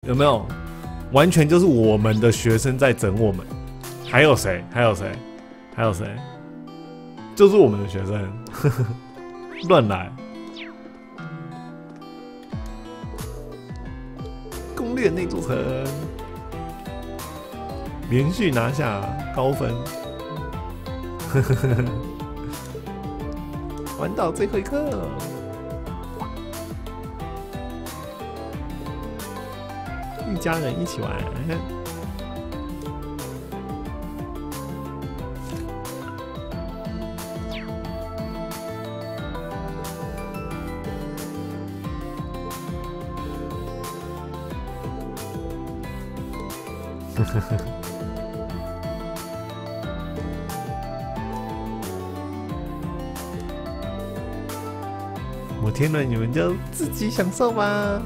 有没有？完全就是我们的学生在整我们。还有谁？还有谁？还有谁？就是我们的学生，乱来。攻略那座城，连续拿下高分。玩到最后一刻。一家人一起玩，摩天轮你们就自己享受吧。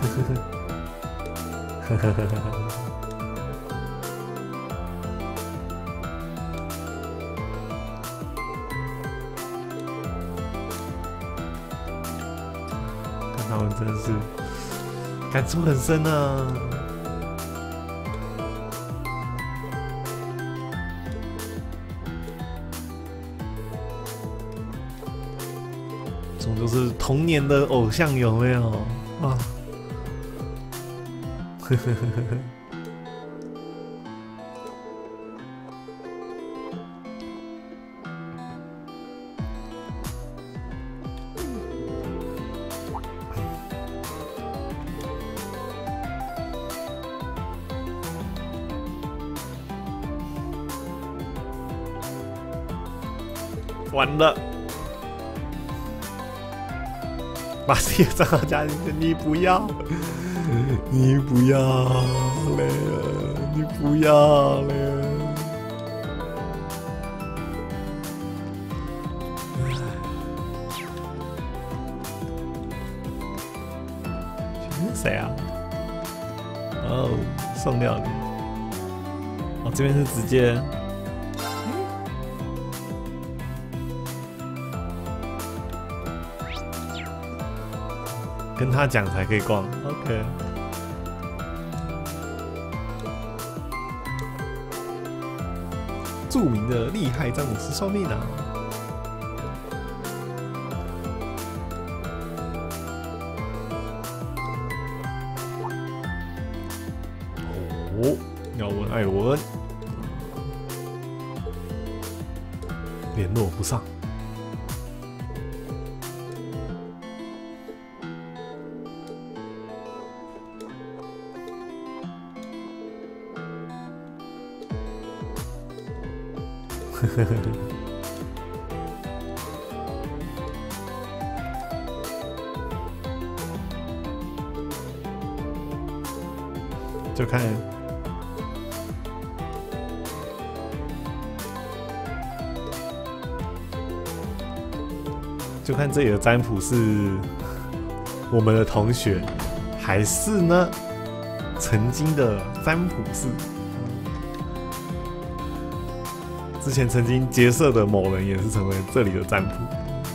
看他们真的是感触很深啊。这种就是童年的偶像，有没有啊？完了，把自己的账号加进去，你不要，你不要了，你不要了。这是谁啊？哦，送料理。哦，这边是直接。跟他讲才可以逛 ，OK。著名的厉害詹姆斯双面人。哦，要问艾文，联络不上。就看这里的占卜是我们的同学，还是呢曾经的占卜师？之前曾经结社的某人也是成为这里的占卜。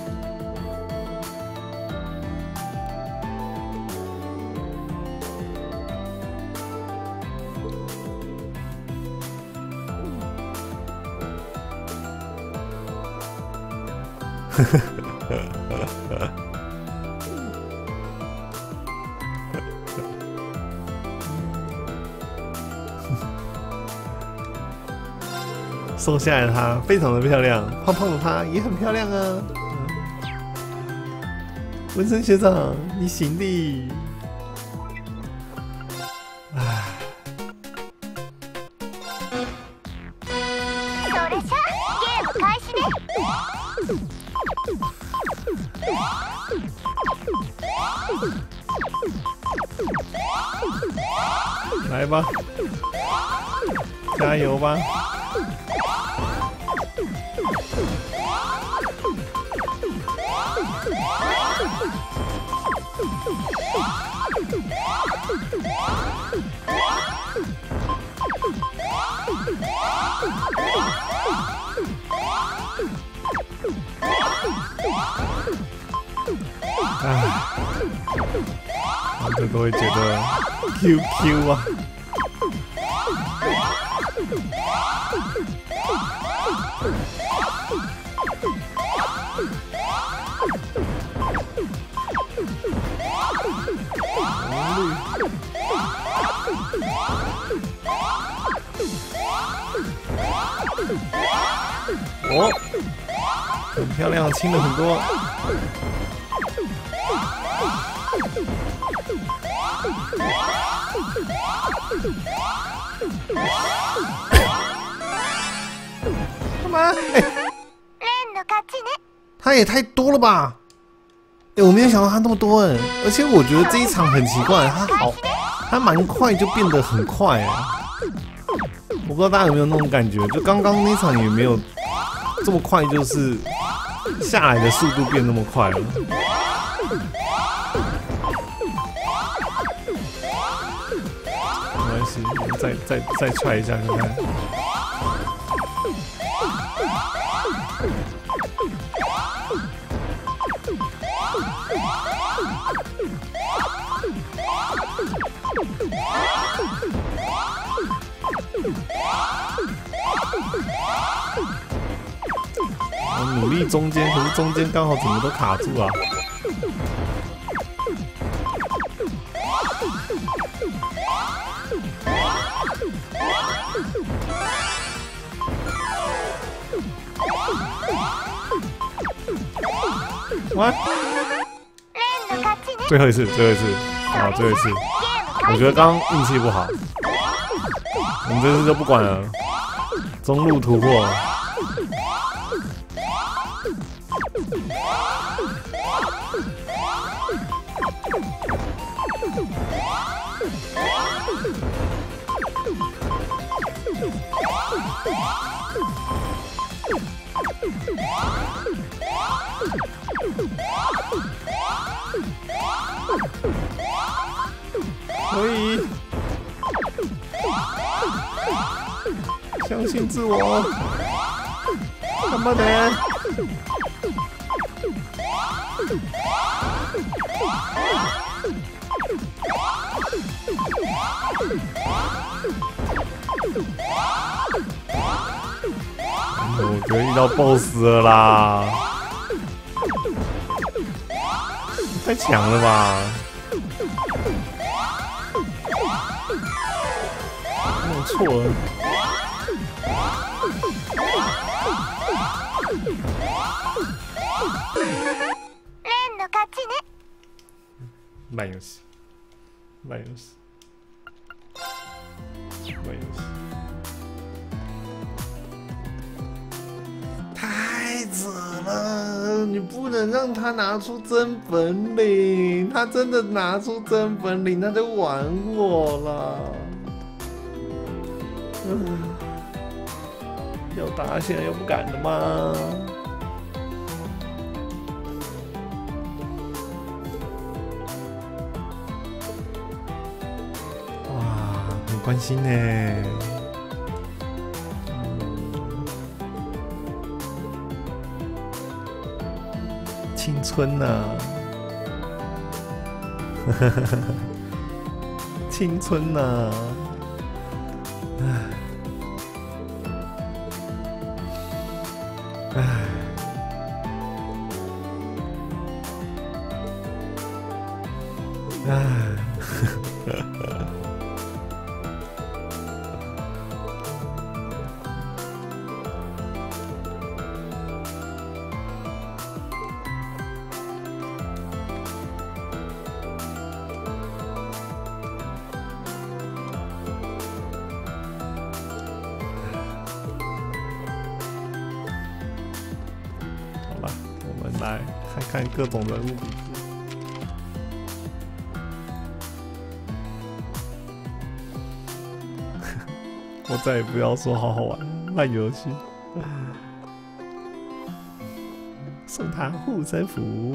瘦下来的她非常的漂亮，胖胖的她也很漂亮啊。文森学长，你行的。唉。来吧，加油吧！啊，这都会觉得 QQ 啊！哦，很漂亮，清了很多。干嘛？他也太多了吧！我没有想到他那么多而且我觉得这一场很奇怪，他蛮快就变得很快我不知道大家有没有那种感觉，就刚刚那场也没有这么快，就是下来的速度变那么快了。没关系，我们再踹一下看看。我努力中间，可是中间刚好整个都卡住了。what？ 最后一次，好，最后一次。我觉得刚刚运气不好，我们这次就不管了，中路突破。可以，相信自我，干嘛的？我觉得遇到 BOSS 了啦，太强了吧！弄错了。烂游戏，烂游戏，烂游戏。太扯了！你不能让他拿出真本领，他真的拿出真本领，他在玩我了。要打现在又不敢了吗？哇，很关心呢。青春啊，青春啊，唉，来看看各种人物比数。我再也不要说好好玩烂游戏。送他护身符。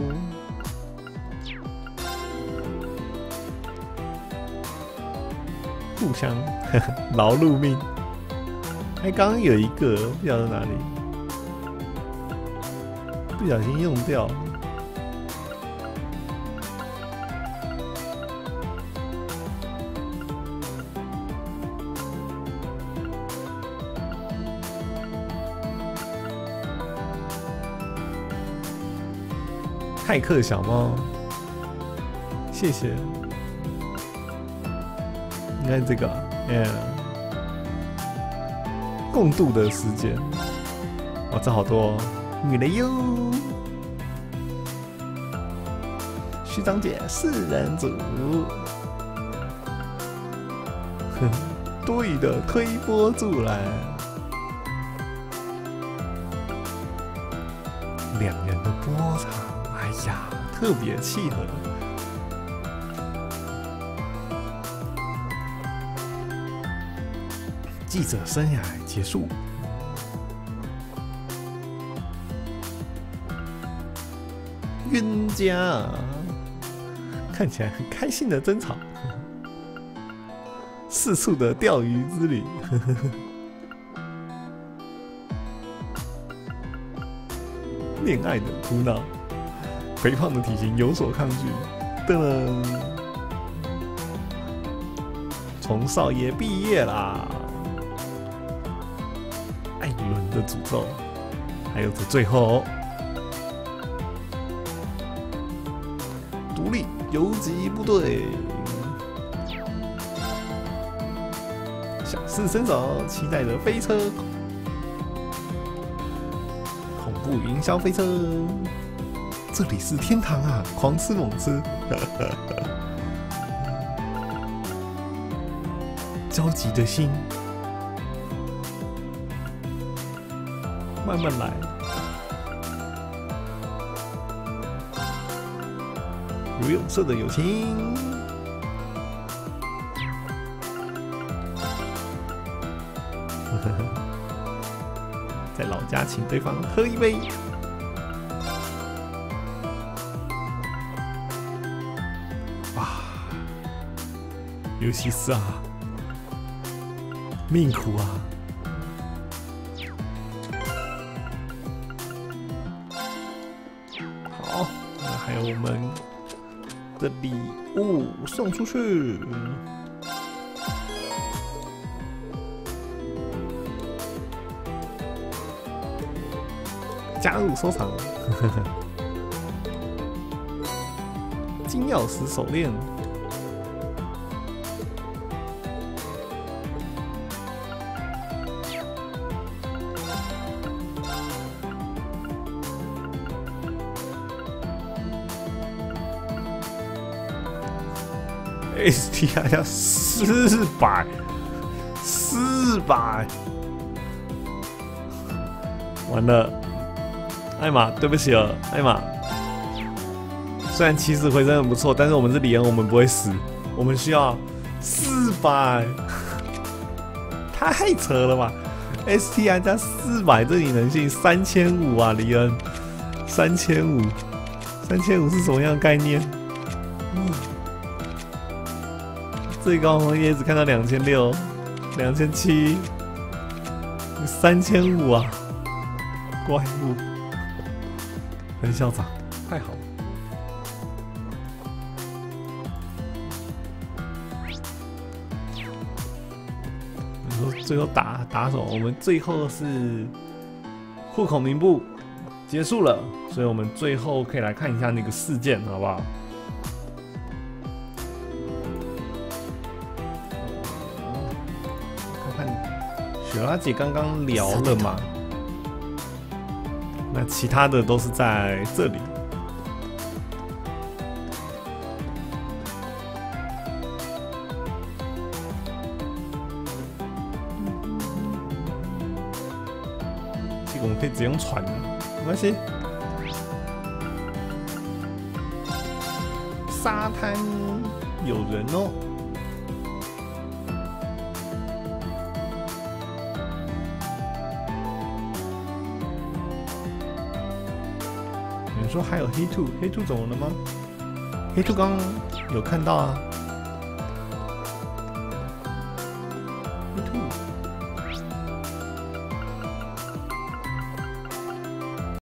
互相劳碌命。哎，刚刚有一个不晓得哪里。不小心用掉， 骇客小猫，谢谢。应该这个共度的时间，哇，这好多哦！女雷哟，虚长姐4人组，多余的推波助澜，2人的波长，哎呀，特别契合。记者生涯结束，冤家看起来很开心的争吵，四处的钓鱼之旅，恋爱的苦恼，肥胖的体型有所抗拒，噔噔，从少爷毕业啦。艾伦的诅咒，还有这最后独立游击部队，小试身手，期待着飞车，恐怖营销飞车，这里是天堂啊！狂吃猛吃，焦急的心。慢慢来，如永色的友情，在老家请对方喝一杯。哇，尤其是命苦啊！好，那还有我们的礼物送出去。加入收藏，金钥匙手链，STI 要400，完了。艾玛，对不起了，艾玛。虽然起死回生很不错，但是我们是李恩，我们不会死，我们需要400，太扯了吧 ！STI 加400，这里能信3500啊，李恩，3500是什么样的概念？最高红叶只看到2600、2700、3500啊，怪物。很嚣张，太好了！你说最后打什么？我们最后是户口名簿结束了，所以我们最后可以来看一下那个事件，好不好？看看雪拉姐刚刚聊了嘛？那其他的都是在这里。这个我们可以直接用传的，没关系。沙滩有人哦。你说还有黑兔怎么了吗？黑兔刚刚有看到啊，